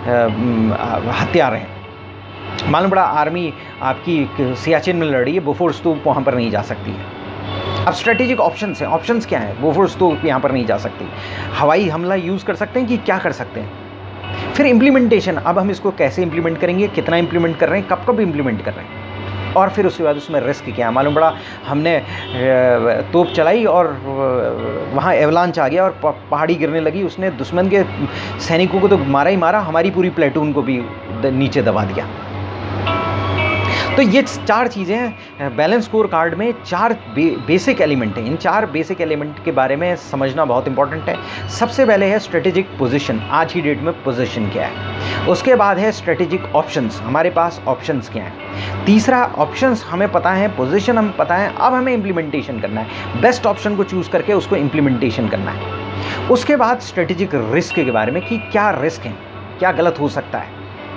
A: हथियार हैं। मालूम पड़ा आर्मी आपकी सियाचिन में लड़ रही है, बोफोर्स तो वहाँ पर नहीं जा सकती है। अब स्ट्रेटेजिक ऑप्शंस हैं, ऑप्शंस क्या हैं, बोफोर्स तो यहाँ पर नहीं जा सकती। हवाई हमला यूज़ कर सकते हैं कि क्या कर सकते हैं, फिर इम्प्लीमेंटेशन, अब हम इसको कैसे इम्प्लीमेंट करेंगे, कितना इम्प्लीमेंट कर रहे हैं, कब कब इम्प्लीमेंट कर रहे हैं, और फिर उसके बाद उसमें रिस्क क्या है। मालूम पड़ा हमने तोप चलाई और वहाँ एवलांच आ गया और पहाड़ी गिरने लगी, उसने दुश्मन के सैनिकों को तो मारा ही मारा, हमारी पूरी प्लेटून को भी नीचे दबा दिया। तो ये चार चीज़ें हैं बैलेंस स्कोर कार्ड में, चार बे, बेसिक एलिमेंट हैं। इन चार बेसिक एलिमेंट के बारे में समझना बहुत इंपॉर्टेंट है। सबसे पहले है स्ट्रेटेजिक पोजीशन, आज की डेट में पोजीशन क्या है। उसके बाद है स्ट्रेटेजिक ऑप्शंस, हमारे पास ऑप्शंस क्या हैं। तीसरा, ऑप्शंस हमें पता है, पोजीशन हमें पता है, अब हमें इम्प्लीमेंटेशन करना है, बेस्ट ऑप्शन को चूज़ करके उसको इम्प्लीमेंटेशन करना है। उसके बाद स्ट्रेटेजिक रिस्क के बारे में कि क्या रिस्क है, क्या गलत हो सकता है,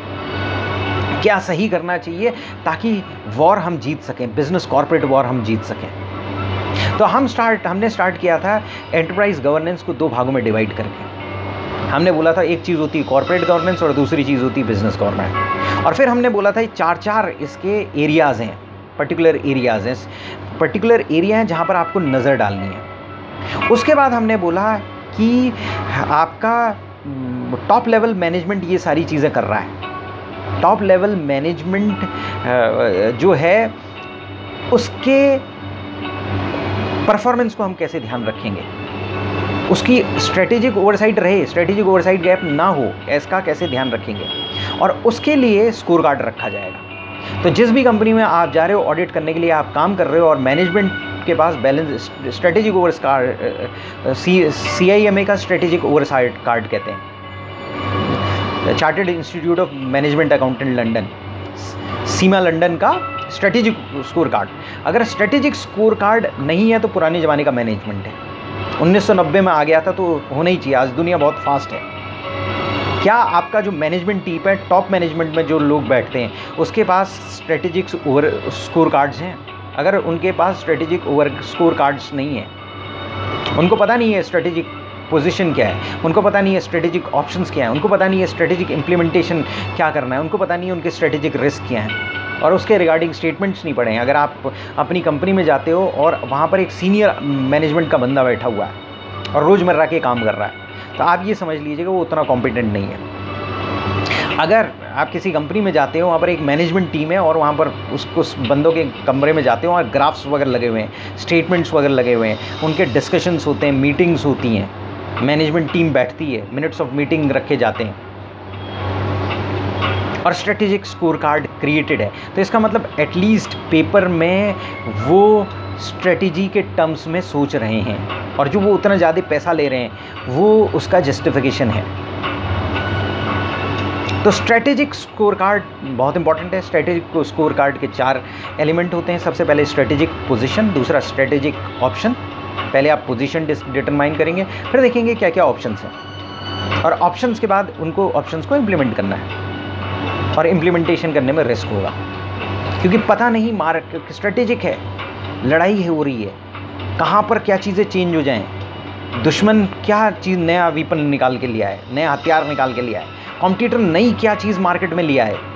A: क्या सही करना चाहिए ताकि वॉर हम जीत सकें, बिजनेस कॉर्पोरेट वॉर हम जीत सकें। तो हम स्टार्ट हमने स्टार्ट किया था एंटरप्राइज गवर्नेंस को दो भागों में डिवाइड करके। हमने बोला था एक चीज़ होती है कॉर्पोरेट गवर्नेंस और दूसरी चीज़ होती है बिजनेस गवर्नेंस। और फिर हमने बोला था चार चार इसके एरियाज़ हैं, पर्टिकुलर एरियाज़ हैं, पर्टिकुलर एरिया हैं जहाँ पर आपको नज़र डालनी है। उसके बाद हमने बोला कि आपका टॉप लेवल मैनेजमेंट ये सारी चीज़ें कर रहा है। टॉप लेवल मैनेजमेंट जो है उसके परफॉर्मेंस को हम कैसे ध्यान रखेंगे, उसकी स्ट्रेटेजिक ओवरसाइट रहे, स्ट्रेटेजिक ओवरसाइट गैप ना हो, इसका कैसे ध्यान रखेंगे, और उसके लिए स्कोर कार्ड रखा जाएगा। तो जिस भी कंपनी में आप जा रहे हो ऑडिट करने के लिए, आप काम कर रहे हो और मैनेजमेंट के पास balance strategic over C I M A का स्ट्रेटेजिक ओवरसाइट कार्ड कहते हैं, chartered institute of management accountant London, CIMA London का स्ट्रेटेजिक स्कोर कार्ड। अगर स्ट्रेटेजिक स्कोर कार्ड नहीं है तो पुराने ज़माने का मैनेजमेंट है, उन्नीस सौ नब्बे में आ गया था, तो होना ही चाहिए। आज दुनिया बहुत फास्ट है। क्या आपका जो मैनेजमेंट टीम है, टॉप मैनेजमेंट में जो लोग बैठते हैं, उसके पास स्ट्रेटेजिक ओवर स्कोर कार्ड्स हैं? अगर उनके पास स्ट्रेटेजिक ओवर स्कोर कार्ड्स नहीं है, उनको पता नहीं है स्ट्रेटेजिक पोजीशन क्या है, उनको पता नहीं है स्ट्रेटेजिक ऑप्शंस क्या है, उनको पता नहीं है स्ट्रेटेजिक इम्प्लीमेंटेशन क्या करना है, उनको पता नहीं है उनके स्ट्रेटेजिक रिस्क क्या हैं, और उसके रिगार्डिंग स्टेटमेंट्स नहीं पढ़े हैं। अगर आप अपनी कंपनी में जाते हो और वहाँ पर एक सीनियर मैनेजमेंट का बंदा बैठा हुआ है और रोज़मर्रा के काम कर रहा है, तो आप ये समझ लीजिएगा वो उतना कॉम्पिटेंट नहीं है। अगर आप किसी कंपनी में जाते हो, वहाँ पर एक मैनेजमेंट टीम है और वहाँ पर उस उस बंदों के कमरे में जाते हो, वहाँ ग्राफ्स वगैरह लगे हुए हैं, स्टेटमेंट्स वगैरह लगे हुए हैं, उनके डिस्कशंस होते हैं, मीटिंग्स होती हैं, मैनेजमेंट टीम बैठती है, मिनट्स ऑफ मीटिंग रखे जाते हैं, और स्ट्रेटेजिक स्कोर कार्ड क्रिएटेड है। तो इसका मतलब एटलीस्ट पेपर में वो स्ट्रेटेजी के टर्म्स में सोच रहे हैं, और जो वो उतना ज़्यादा पैसा ले रहे हैं वो उसका जस्टिफिकेशन है। तो स्ट्रेटेजिक स्कोर कार्ड बहुत इंपॉर्टेंट है। स्ट्रेटेजिक स्कोर कार्ड के चार एलिमेंट होते हैं। सबसे पहले स्ट्रेटेजिक पोजीशन, दूसरा स्ट्रेटेजिक ऑप्शन। पहले आप पोजीशन डिटरमाइन करेंगे, फिर देखेंगे क्या क्या ऑप्शंस हैं, और ऑप्शंस के बाद उनको ऑप्शंस को इम्प्लीमेंट करना है, और इम्प्लीमेंटेशन करने में रिस्क होगा, क्योंकि पता नहीं, मार्क स्ट्रेटेजिक है, लड़ाई है हो रही है, कहाँ पर क्या चीज़ें चेंज हो जाएं, दुश्मन क्या चीज़ नया वीपन निकाल के लिया है, नया हथियार निकाल के लिया है, कॉम्पिटिटर नई क्या चीज़ मार्केट में लिया है,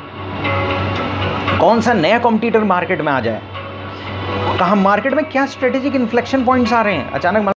A: कौन सा नया कॉम्पिटिटर मार्केट में आ जाए, कहाँ मार्केट में क्या स्ट्रेटेजिक इन्फ्लेक्शन पॉइंट्स आ रहे हैं अचानक।